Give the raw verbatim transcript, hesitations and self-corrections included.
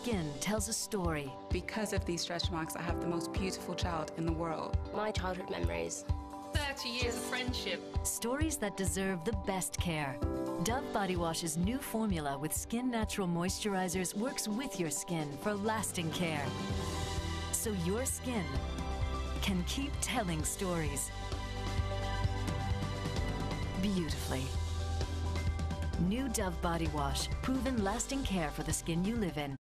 skin tells a story. Because of these stretch marks, I have the most beautiful child in the world. My childhood memories. thirty years of friendship. Stories that deserve the best care. Dove Body Wash's new formula with Skin Natural Moisturizers works with your skin for lasting care. So your skin can keep telling stories beautifully. New Dove Body Wash, proven lasting care for the skin you live in.